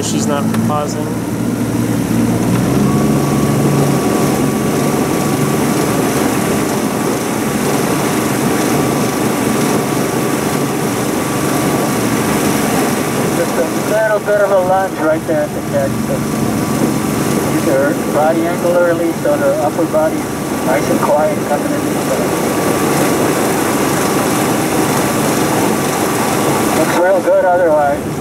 why she's not pausing. Just a little bit of a lunge right there at the catch. So keep her body angle early so the upper body is nice and quiet coming into the boat. Looks real good otherwise.